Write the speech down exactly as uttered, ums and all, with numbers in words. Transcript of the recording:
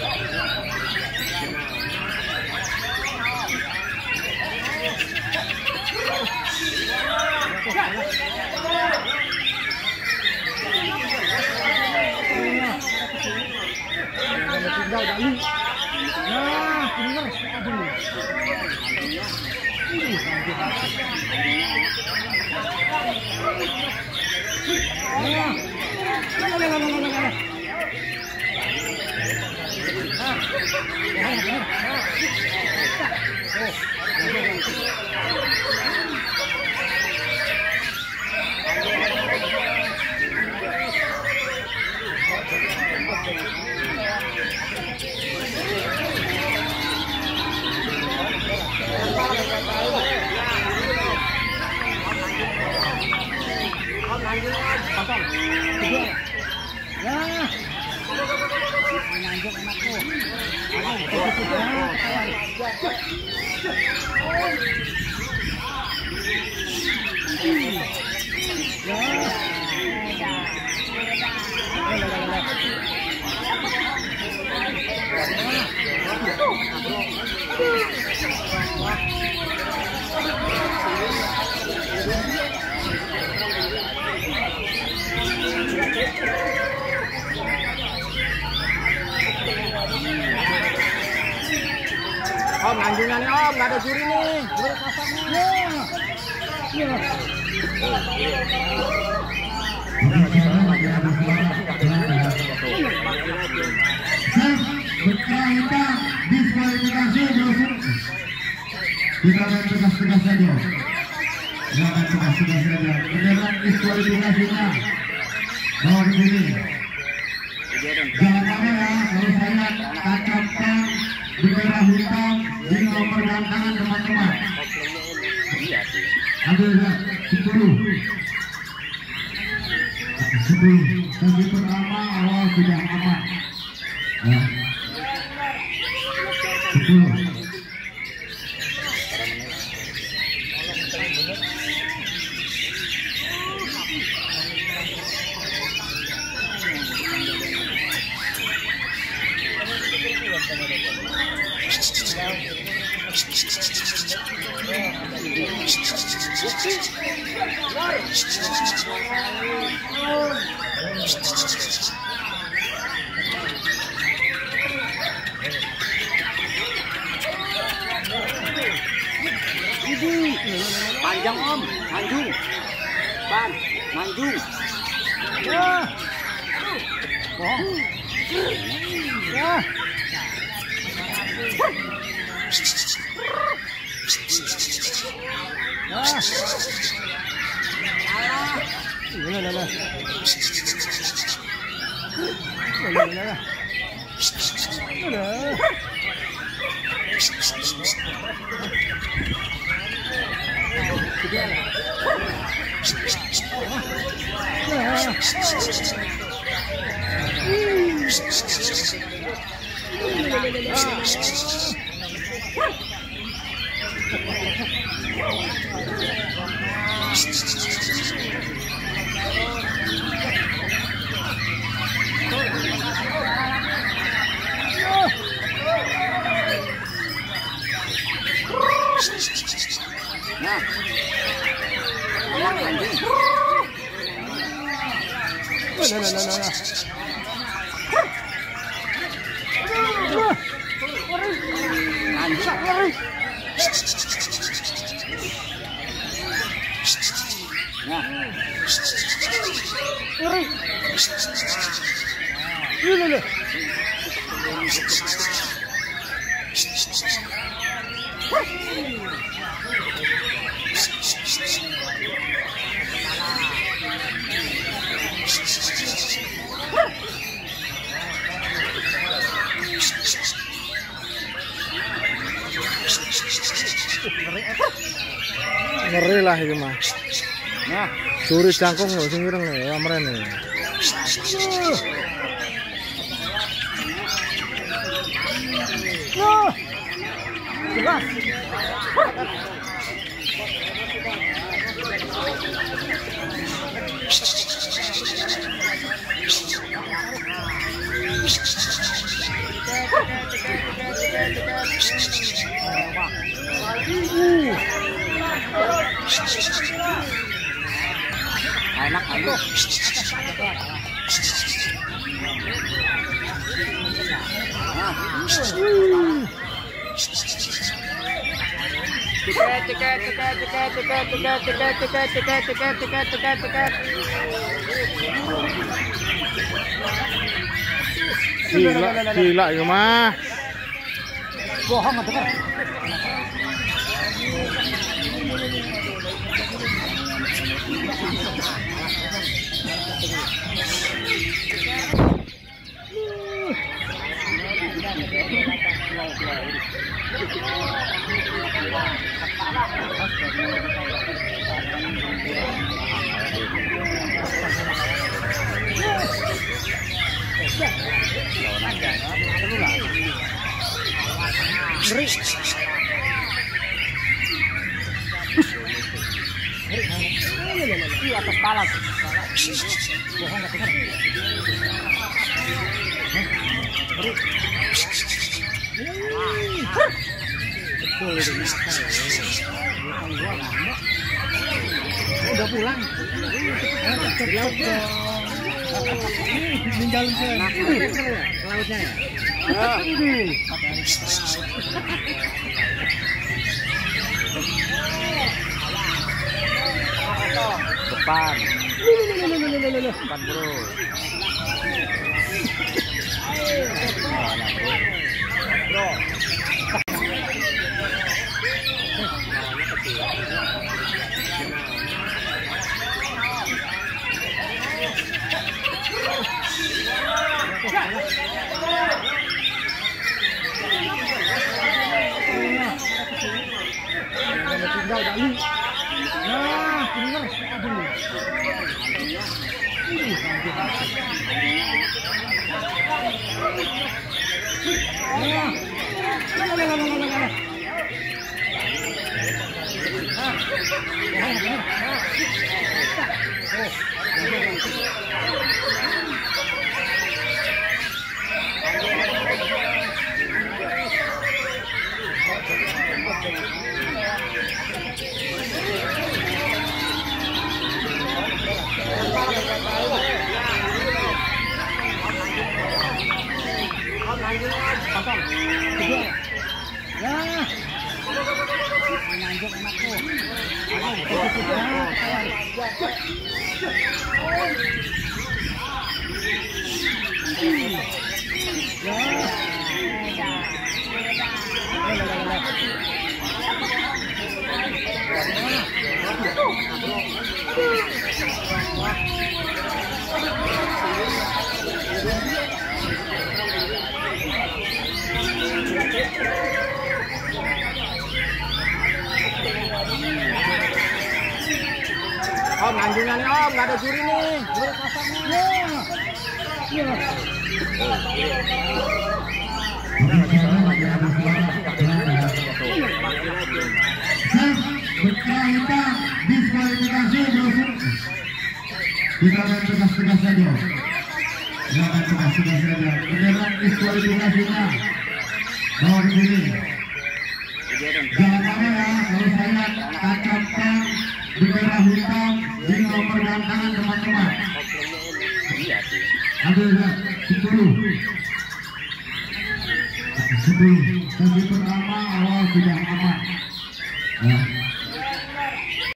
Om, anjingan nih Om, nggak ada juri nih, juri pasangnya. Ya. Kita diskualifikasi kita main tegas-tegas saja. Kita main tegas-tegas saja. Beneran diskualifikasinya. Bawa ke sini. Jangan apa ya, kalau saya tancapkan bendera hitam di nomor gantangan teman-teman. Ambil sepuluh. Sepuluh. Sesi pertama awal sudah aman. Ya. Sepuluh. Panjang Om, manjung, pan, manjung. Ya, bohong. Ya. Lah, lah, lah. Lah, lah, lah. Nah, enak anjing. Lah, lah, lah, lah. Anjing, ngeri. Nah, ngeri. Lah, lah. Ngeri lah itu mah. Nah, suri jangkung loh, sing ireng ya mrene. Wah. Jelas. Enak aduh. Tiket, tiket, tiket, tiket, tiket, tiket, tiket, tiket, tiket, tiket, tiket, tiket, tiket. Gila, gila ya mah. Bohong atau kan? Ngeri. Di atas kepala. Bohong nggak benar. Ngeri. Betul itu. Udah pulang. Tinggal ke lautnya ya. Depan. Depan bro. Bro. Tinggal Dali. Nah, bener. Om, anjungan nih om, nggak ada juri nih, juri pasangnya. Iya. Berkaitan diskualifikasi berusung. Kita main tegas-tegas saja. Silakan tegas-tegas saja. Beneran diskualifikasinya. Bawa di sini. Jangan lama ya, kalau saya tancapkan bendera hitam di nomor gantangan teman-teman. Ambil lihat sepuluh. sepuluh. Sesi pertama awal sudah aman. Ya.